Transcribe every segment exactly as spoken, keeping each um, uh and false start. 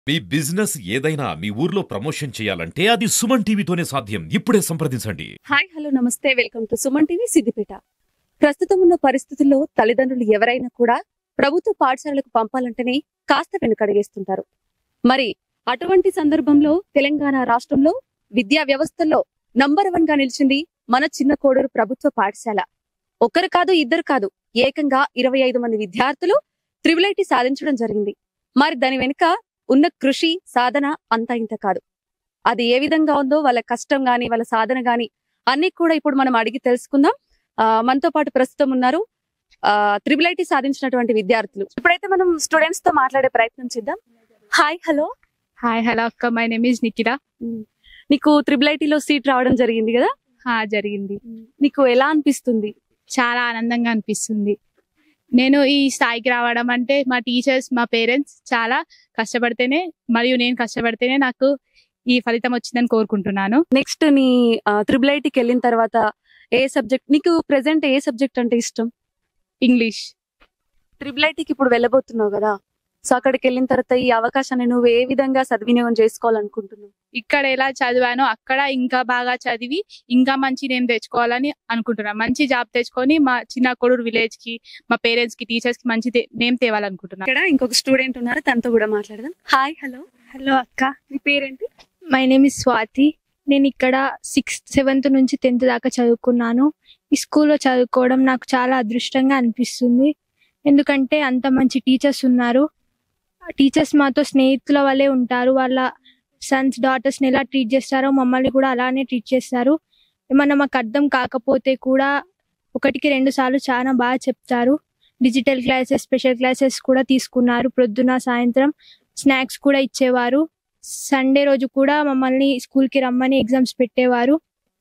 మీ business ఏదైనా మీ ఊర్లో promotion చేయాలంటే అది సుమన్ టీవీతోనే సాధ్యం. ఇప్పుడే సంప్రదించండి. హాయ్ హలో నమస్తే, welcome to Suman TV Siddipet. ప్రస్తుతం ఉన్న పరిస్థితుల్లో తల్లిదండ్రులు ఎవరైనా కూడా ప్రభుత్వ పాఠశాలకు పంపాలంటేనే కాస్త వెనుకడిగేస్తుంటారు. మరి అటువంటి సందర్భంలో తెలంగాణ రాష్ట్రంలో విద్యా వ్యవస్థల్లో నంబర్ వన్ గా నిలిచింది మన చిన్న కోడూరు ప్రభుత్వ పాఠశాల. ఒక్కరు కాదు, ఇద్దరు కాదు, ఏకంగా ఇరవై ఐదు మంది విద్యార్థులు త్రిబుల్ ఐటీ సాధించడం జరిగింది. మరి దాని వెనుక ఉన్న కృషి సాధన అంతా ఇంత కాదు. అది ఏ విధంగా ఉందో, వాళ్ళ కష్టం గాని వాళ్ళ సాధన గాని అన్ని కూడా ఇప్పుడు మనం అడిగి తెలుసుకుందాం. ఆ మనతో పాటు ప్రస్తుతం ఉన్నారు ఆ త్రిబుల్ ఐటీ సాధించినటువంటి విద్యార్థులు. ఇప్పుడైతే మనం స్టూడెంట్స్ తో మాట్లాడే ప్రయత్నం చేద్దాం. Hi hello. హాయ్ హలో అక్క, మై నేమ్ ఇస్ నిఖిల. నీకు త్రిబుల్ ఐటీలో సీట్ రావడం జరిగింది కదా? జరిగింది. నీకు ఎలా అనిపిస్తుంది? చాలా ఆనందంగా అనిపిస్తుంది. నేను ఈ స్థాయికి రావడం అంటే మా టీచర్స్, మా పేరెంట్స్ చాలా కష్టపడితేనే మరియు నేను కష్టపడితేనే నాకు ఈ ఫలితం వచ్చిందని కోరుకుంటున్నాను. నెక్స్ట్ నీ త్రిబుల్ ఐటీకి వెళ్ళిన తర్వాత ఏ సబ్జెక్ట్ నీకు ప్రెసెంట్ ఏ సబ్జెక్ట్ అంటే ఇష్టం? ఇంగ్లీష్. త్రిబుల్ ఐటీకి ఇప్పుడు వెళ్ళబోతున్నావు కదా, సో అక్కడికి వెళ్ళిన తర్వాత ఈ అవకాశాన్ని నువ్వు ఏ విధంగా సద్వినియోగం చేసుకోవాలనుకుంటున్నావు? ఇక్కడ ఎలా చదివానో అక్కడ ఇంకా బాగా చదివి ఇంకా మంచి నేమ్ తెచ్చుకోవాలని అనుకుంటున్నాను. మంచి జాబ్ తెచ్చుకొని మా చిన్న కోడూరు విలేజ్ కి, మా పేరెంట్స్ కి, టీచర్స్ కి మంచి నేమ్ తేవాలనుకుంటున్నాను. ఇక్కడ ఇంకొక స్టూడెంట్ ఉన్నారు, తనతో కూడా మాట్లాడదాం. Hi hello. హలో అక్క, మీ పేరేంటి? My name is Swathi. నేను ఇక్కడ సిక్స్త్ సెవెంత్ నుంచి టెన్త్ దాకా చదువుకున్నాను. ఈ స్కూల్లో చదువుకోవడం నాకు చాలా అదృష్టంగా అనిపిస్తుంది. ఎందుకంటే అంత మంచి టీచర్స్ ఉన్నారు. టీచర్స్ మాతో స్నేహితుల వల్లే ఉంటారు. వాళ్ళ సన్స్ డాటర్స్ని ఎలా ట్రీట్ చేస్తారో మమ్మల్ని కూడా అలానే ట్రీట్ చేస్తారు. ఏమన్నా మాకు అర్థం కాకపోతే కూడా ఒకటికి రెండు సార్లు చాలా బాగా చెప్తారు. డిజిటల్ క్లాసెస్, స్పెషల్ క్లాసెస్ కూడా తీసుకున్నారు. ప్రొద్దున సాయంత్రం స్నాక్స్ కూడా ఇచ్చేవారు. సండే రోజు కూడా మమ్మల్ని స్కూల్కి రమ్మని ఎగ్జామ్స్ పెట్టేవారు.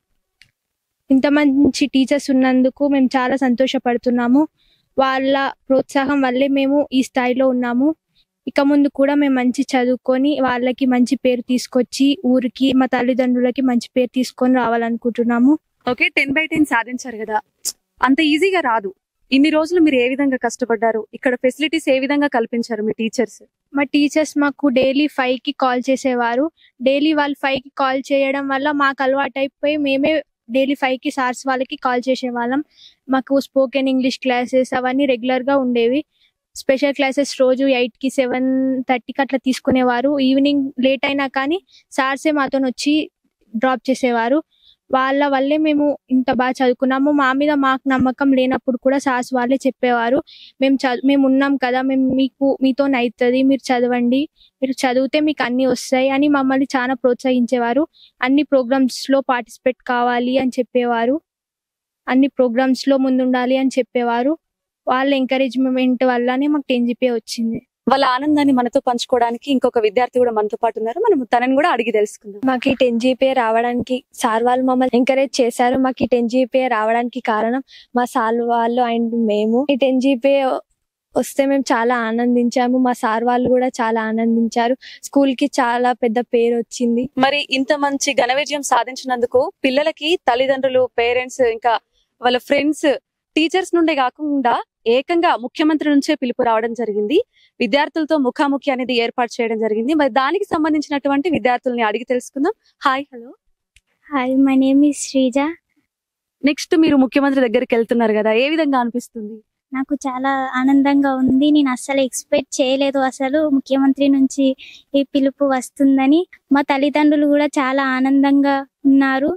ఇంత మంచి టీచర్స్ ఉన్నందుకు మేము చాలా సంతోషపడుతున్నాము. వాళ్ళ ప్రోత్సాహం వల్లే మేము ఈ స్థాయిలో ఉన్నాము. ఇక ముందు కూడా మేము మంచి చదువుకొని వాళ్ళకి మంచి పేరు తీసుకొచ్చి ఊరికి, మా తల్లిదండ్రులకి మంచి పేరు తీసుకొని రావాలనుకుంటున్నాము. ఓకే, టెన్ బై టెన్ సాధించారు కదా, అంత ఈజీగా రాదు. ఇన్ని రోజులు మీరు ఏ విధంగా కష్టపడ్డారు? ఇక్కడ ఫెసిలిటీస్ ఏ విధంగా కల్పించారు మీ టీచర్స్? మా టీచర్స్ మాకు డైలీ ఫైవ్ కి కాల్ చేసేవారు. డైలీ వాళ్ళు ఫైవ్ కి కాల్ చేయడం వల్ల మాకు అలవాటు అయిపోయి మేమే డైలీ ఫైవ్ కి సార్స్ వాళ్ళకి కాల్ చేసేవాళ్ళం. మాకు స్పోకెన్ ఇంగ్లీష్ క్లాసెస్ అవన్నీ రెగ్యులర్ గా ఉండేవి. స్పెషల్ క్లాసెస్ రోజు ఎయిట్ కి సెవెన్ థర్టీకి అట్లా తీసుకునేవారు. ఈవినింగ్ లేట్ అయినా కానీ సార్సే మాతో వచ్చి డ్రాప్ చేసేవారు. వాళ్ళ వల్లే మేము ఇంత బాగా చదువుకున్నాము. మా మీద మాకు నమ్మకం లేనప్పుడు కూడా సార్స్ వాళ్ళే చెప్పేవారు, మేము చదువు మేము ఉన్నాం కదా, మేము మీకు మీతో అవుతుంది, మీరు చదవండి, మీరు చదివితే మీకు అన్ని వస్తాయి అని మమ్మల్ని చాలా ప్రోత్సహించేవారు. అన్ని ప్రోగ్రామ్స్ లో పార్టిసిపేట్ కావాలి అని చెప్పేవారు. అన్ని ప్రోగ్రామ్స్ లో ముందుండాలి అని చెప్పేవారు. వాళ్ళ ఎంకరేజ్మెంట్ వల్లనే మాకు టెన్ జీపీఏ వచ్చింది. వాళ్ళ ఆనందాన్ని మనతో పంచుకోవడానికి ఇంకొక విద్యార్థి కూడా మనతో పాటు ఉన్నారు. మనం తనని కూడా అడిగి తెలుసుకుందాం. మాకు ఈ టెన్ జీపీఏ రావడానికి సార్ వాళ్ళు మమ్మల్ని ఎంకరేజ్ చేశారు. మాకు ఈ టెన్ జీపీఏ రావడానికి కారణం మా సార్ వాళ్ళు అండ్ మేము. ఈ టెన్ జీపీఏ వస్తే మేము చాలా ఆనందించాము. మా సార్ వాళ్ళు కూడా చాలా ఆనందించారు. స్కూల్ కి చాలా పెద్ద పేరు వచ్చింది. మరి ఇంత మంచి ఘన విజయం సాధించినందుకు పిల్లలకి తల్లిదండ్రులు, పేరెంట్స్, ఇంకా వాళ్ళ ఫ్రెండ్స్, టీచర్స్ నుండే కాకుండా ఏకంగా ముఖ్యమంత్రి నుంచే పిలుపు రావడం జరిగింది. విద్యార్థులతో ముఖాముఖి అనేది ఏర్పాటు చేయడం జరిగింది. మరి దానికి సంబంధించినటువంటి విద్యార్థుల్ని అడిగి తెలుసుకుందాం. Hi hello. Hi, my name is Sreeja. Next మీరు ముఖ్యమంత్రి దగ్గరికి వెళ్తున్నారు కదా, ఏ విధంగా అనిపిస్తుంది? నాకు చాలా ఆనందంగా ఉంది. నేను అస్సలు ఎక్స్పెక్ట్ చేయలేదు అసలు ముఖ్యమంత్రి నుంచి ఈ పిలుపు వస్తుందని. మా తల్లిదండ్రులు కూడా చాలా ఆనందంగా ఉన్నారు.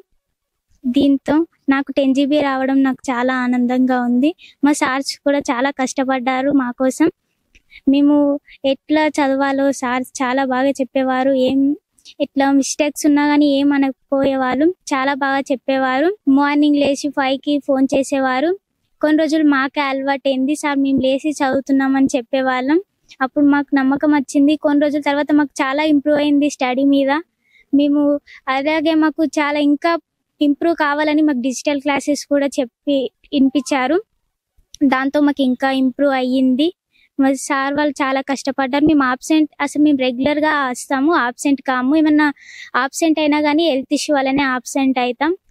దీంతో నాకు టెన్ జీబీ రావడం నాకు చాలా ఆనందంగా ఉంది. మా సార్స్ కూడా చాలా కష్టపడ్డారు మా కోసం. మేము ఎట్లా చదవాలో సార్స్ చాలా బాగా చెప్పేవారు. ఏం ఎట్లా మిస్టేక్స్ ఉన్నా కానీ ఏం అనకపోయేవాళ్ళు, చాలా బాగా చెప్పేవారు. మార్నింగ్ లేచి ఫైవ్ కి ఫోన్ చేసేవారు. కొన్ని రోజులు మాకే అలవాటు అయింది, సార్ మేము లేచి చదువుతున్నామని చెప్పేవాళ్ళం. అప్పుడు మాకు నమ్మకం వచ్చింది. కొన్ని రోజుల తర్వాత మాకు చాలా ఇంప్రూవ్ అయింది స్టడీ మీద. మేము అలాగే మాకు చాలా ఇంకా ఇంప్రూవ్ కావాలని మాకు డిజిటల్ క్లాసెస్ కూడా చెప్పి వినిపించారు. దాంతో మాకు ఇంకా ఇంప్రూవ్ అయ్యింది. మరి సార్ వాళ్ళు చాలా కష్టపడ్డారు. మేము ఆబ్సెంట్ అసలు మేము రెగ్యులర్గా వస్తాము, ఆబ్సెంట్ కాము. ఏమన్నా ఆబ్సెంట్ అయినా కానీ హెల్త్ ఇష్యూ వల్లనే ఆబ్సెంట్ అవుతాం.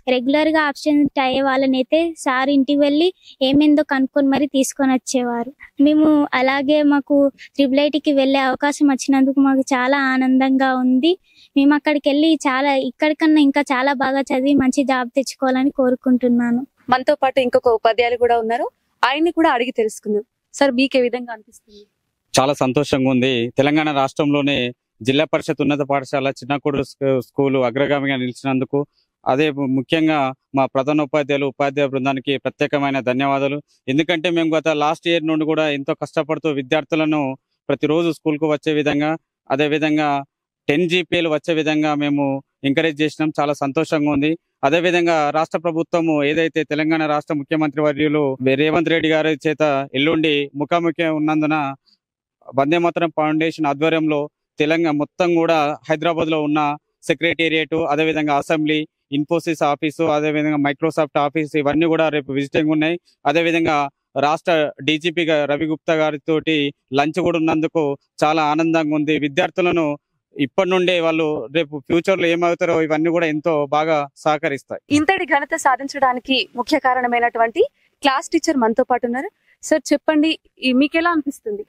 రెగ్యులర్ గా అబ్సెంట్ అయ్యే వాళ్ళనైతే సార్ ఇంటికి వెళ్ళి ఏమేందో కనుక్కొని మరి తీసుకొని వచ్చేవారు. మేము అలాగే మాకు త్రిబుల్ ఐటీకి వెళ్ళే అవకాశం వచ్చినందుకు మాకు చాలా ఆనందంగా ఉంది. మేము అక్కడికి వెళ్ళి చాలా ఇక్కడికన్నా ఇంకా చాలా బాగా చదివి మంచి జాబ్ తెచ్చుకోవాలని కోరుకుంటున్నాను. మనతో పాటు ఇంకొక ఉపాధ్యాయులు కూడా ఉన్నారు, ఆయన్ని కూడా అడిగి తెలుసుకుందాం. సార్ మీకు ఏ విధంగా అనిపిస్తుంది? చాలా సంతోషంగా ఉంది. తెలంగాణ రాష్ట్రంలోనే జిల్లా పరిషత్ ఉన్నత పాఠశాల చిన్నకూడు స్కూలు అగ్రగామిగా నిలిచినందుకు, అదే ముఖ్యంగా మా ప్రధాన ఉపాధ్యాయులు ఉపాధ్యాయ బృందానికి ప్రత్యేకమైన ధన్యవాదాలు. ఎందుకంటే మేము గత లాస్ట్ ఇయర్ నుండి కూడా ఎంతో కష్టపడుతూ విద్యార్థులను ప్రతిరోజు స్కూల్కు వచ్చే విధంగా, అదే విధంగా టెన్ జీపీఏలు వచ్చే విధంగా మేము ఎంకరేజ్ చేసినాం. చాలా సంతోషంగా ఉంది. అదేవిధంగా రాష్ట్ర ప్రభుత్వము ఏదైతే తెలంగాణ రాష్ట్ర ముఖ్యమంత్రి వర్యులు రేవంత్ రెడ్డి గారి చేత ఎల్లుండి ముఖాముఖి ఉన్నందున వందేమాతరం ఫౌండేషన్ ఆధ్వర్యంలో తెలంగాణ మొత్తం కూడా హైదరాబాద్ లో ఉన్న సెక్రటేరియట్, అదేవిధంగా అసెంబ్లీ, ఇన్ఫోసిస్ ఆఫీసు, అదేవిధంగా మైక్రోసాఫ్ట్ ఆఫీస్ ఇవన్నీ కూడా రేపు విజిటింగ్ ఉన్నాయి. అదేవిధంగా రాష్ట్ర డీజీపీ రవి గుప్తా గారితో లంచ్ కూడా ఉన్నందుకు చాలా ఆనందంగా ఉంది. విద్యార్థులను ఇప్పటి నుండే వాళ్ళు రేపు ఫ్యూచర్ లో ఏమవుతారో ఇవన్నీ కూడా ఎంతో బాగా సహకరిస్తాయి. ఇంతటి ఘనత సాధించడానికి ముఖ్య కారణమైనటువంటి క్లాస్ టీచర్ మనతో పాటు ఉన్నారు. సార్ చెప్పండి, మీకు ఎలా అనిపిస్తుంది?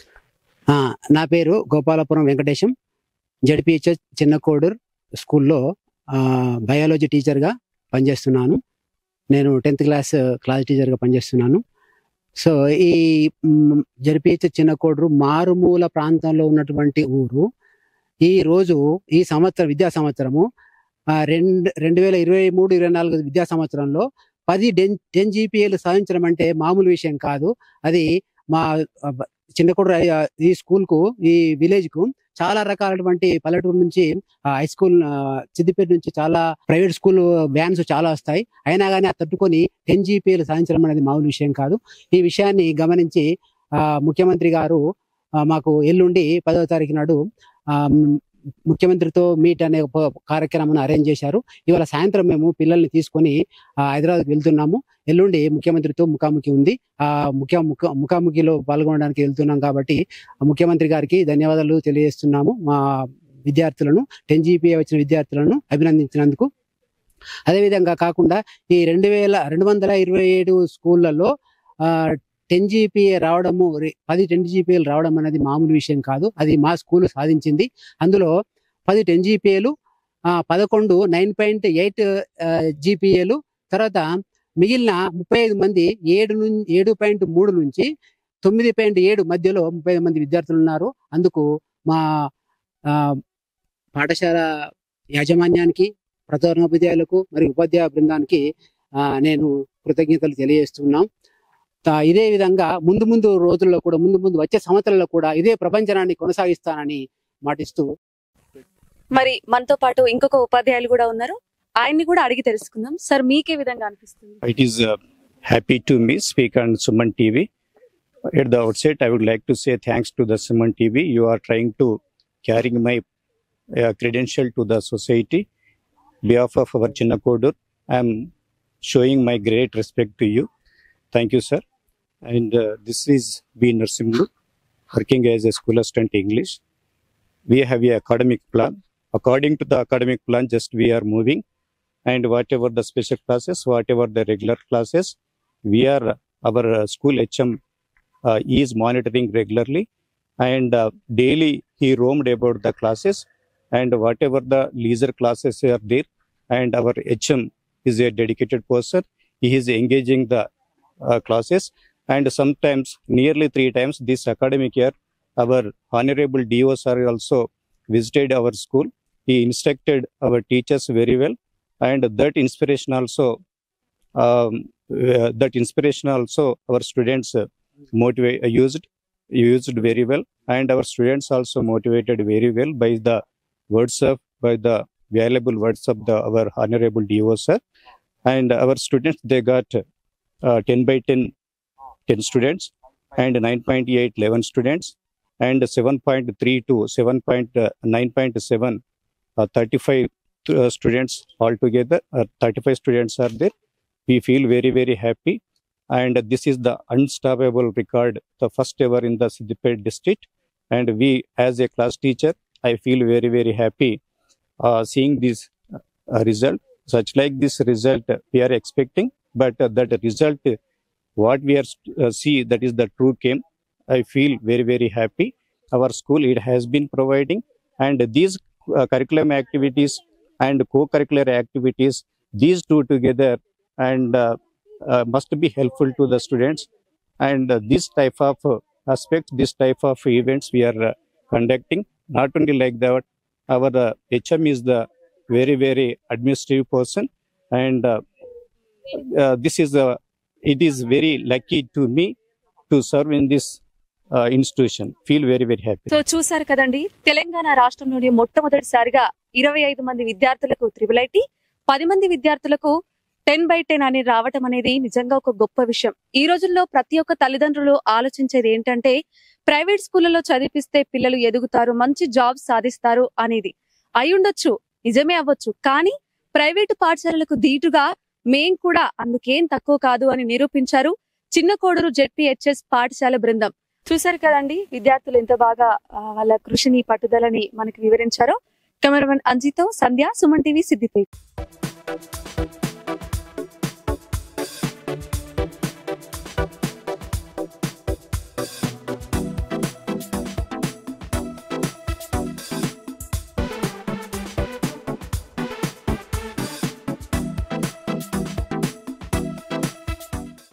నా పేరు గోపాలపురం వెంకటేశం. జడ్పిహెచ్ఎస్ చిన్నకోడూరు స్కూల్లో బయాలజీ టీచర్గా పనిచేస్తున్నాను. నేను టెన్త్ క్లాస్ క్లాస్ టీచర్గా పనిచేస్తున్నాను. సో ఈ జడ్పిహెచ్ఎస్ చిన్నకోడూరు మారుమూల ప్రాంతంలో ఉన్నటువంటి ఊరు. ఈ రోజు ఈ సంవత్సరం విద్యా సంవత్సరము రెండు రెండు వేల ఇరవై మూడు ఇరవై నాలుగు విద్యా సంవత్సరంలో పది టెన్ టెన్ జీపీఏలు సాధించడం అంటే మామూలు విషయం కాదు. అది మా చిన్నకోడూరు ఈ స్కూల్ కు, ఈ విలేజ్ కు చాలా రకాలైనటువంటి పల్లెటూరు నుంచి హై స్కూల్, సిద్దిపేట నుంచి చాలా ప్రైవేట్ స్కూల్ వ్యాన్స్ చాలా వస్తాయి. అయినా కానీ అది తట్టుకొని టెన్ జీపీఏలు సాధించడం అనేది మామూలు విషయం కాదు. ఈ విషయాన్ని గమనించి ఆ ముఖ్యమంత్రి గారు మాకు ఎల్లుండి పదవ తారీఖు నాడు ఆ ముఖ్యమంత్రితో మీట్ అనే కార్యక్రమాన్ని అరేంజ్ చేశారు. ఇవాళ సాయంత్రం మేము పిల్లల్ని తీసుకొని హైదరాబాద్కి వెళ్తున్నాము. ఎల్లుండి ముఖ్యమంత్రితో ముఖాముఖి ఉంది. ఆ ముఖ్య ముఖ ముఖాముఖిలో పాల్గొనడానికి వెళ్తున్నాం కాబట్టి ముఖ్యమంత్రి గారికి ధన్యవాదాలు తెలియజేస్తున్నాము. మా విద్యార్థులను, టెన్ జీపీఏ వచ్చిన విద్యార్థులను అభినందించినందుకు. అదేవిధంగా కాకుండా ఈ రెండు వేల రెండు వందల ఇరవై ఏడు స్కూళ్లలో ఆ టెన్ జీపీఏ రావడము, పది టెన్ జీపీఏలు రావడం అనేది మామూలు విషయం కాదు. అది మా స్కూల్ సాధించింది. అందులో పది టెన్ జీపీఏలు, పదకొండు నైన్ పాయింట్ ఎయిట్ జీపీఏలు, తర్వాత మిగిలిన ముప్పై ఐదు మంది ఏడు నుంచి ఏడు పాయింట్ మూడు నుంచి తొమ్మిది పాయింట్ ఏడు మధ్యలో ముప్పై ఐదు మంది విద్యార్థులు ఉన్నారు. అందుకు మా పాఠశాల యాజమాన్యానికి, ప్రధానోపాధ్యాయులకు మరియు ఉపాధ్యాయ బృందానికి నేను కృతజ్ఞతలు తెలియజేస్తున్నాం. ఇదే విధంగా ముందు ముందు రోజుల్లో కూడా, ముందు ముందు వచ్చే సంవత్సరాల్లో కూడా ఇదే ప్రపంచాన్ని కొనసాగిస్తానని మాటిస్తూ. మరి మనతో పాటు ఇంకొక ఉపాధ్యాయులు కూడా ఉన్నారు, ఆయన్ని కూడా అడిగి తెలుసుకుందాం. సార్ మీకే విధంగా అనిపిస్తుంది? It is uh, happy to me speak on Suman T V. At the outset, I would like to say thanks to the Suman T V. You are trying to carrying my uh, credential to the society. On behalf of our Chinnakodur, I am showing my great respect to you. Thank you, sir. And uh, this is B. Narsimlu, working as a school assistant English. We have a academic plan. According to the academic plan, just we are moving. And whatever the special classes, whatever the regular classes, we are, our uh, school H M uh, is monitoring regularly. And uh, daily he roamed about the classes. And whatever the leisure classes are there, and our H M is a dedicated person. He is engaging the uh, classes. And sometimes, nearly three times this academic year, our Honorable D O sir also visited our school. He instructed our teachers very well. And that inspiration also, um, uh, that inspiration also our students uh, motivate uh, used used very well. And our students also motivated very well by the words of, by the valuable words of the our Honorable D O sir. And our students, they got uh, ten by ten, ten students, and nine point eight, eleven students, and seven point three to seven point nine point seven, uh, thirty-five uh, students altogether. Uh, thirty-five students are there. We feel very, very happy. And this is the unstoppable record, the first ever in the Siddipet district. And we, as a class teacher, I feel very, very happy uh, seeing this uh, result. such like this result we are expecting, but uh, that result, uh, what we are uh, see, that is the true came. I feel very, very happy. Our school, it has been providing, and these uh, curriculum activities and co-curricular activities, these two together, and uh, uh, must be helpful to the students. And uh, this type of uh, aspects, this type of events we are uh, conducting. Not only like that, our uh, H M is the very, very administrative person, and uh, uh, this is a, it is very lucky to me to serve in this uh, institution. Feel very, very happy. So చూసారు కదండి, తెలంగాణ రాష్ట్రంలోని మొట్టమొదటిసారిగా ఇరవై ఐదు మంది విద్యార్థులకు triple IT, పది మంది విద్యార్థులకు టెన్ బై టెన్ అని రావటం అనేది నిజంగా ఒక గొప్ప విషయం. ఈ రోజుల్లో ప్రతి ఒక్క తల్లిదండ్రులు ఆలోచించేది ఏంటంటే, ప్రైవేట్ స్కూళ్లలో చదివిస్తే పిల్లలు ఎదుగుతారు, మంచి జాబ్ సాధిస్తారు అనేది. అయి ఉండొచ్చు, నిజమే అవ్వచ్చు, కానీ ప్రైవేటు పాఠశాలలకు ధీటుగా మేం కూడా అందుకేం తక్కువ కాదు అని నిరూపించారు చిన్న కోడూరు జెడ్పీహెచ్ఎస్ పాఠశాల బృందం. చూసారు కదండి, విద్యార్థులు ఎంత బాగా వాళ్ళ కృషిని, పట్టుదలని మనకి వివరించారో. కెమెరామెన్ అంజితో సంధ్య, సుమన్ టీవీ, సిద్దిపేట.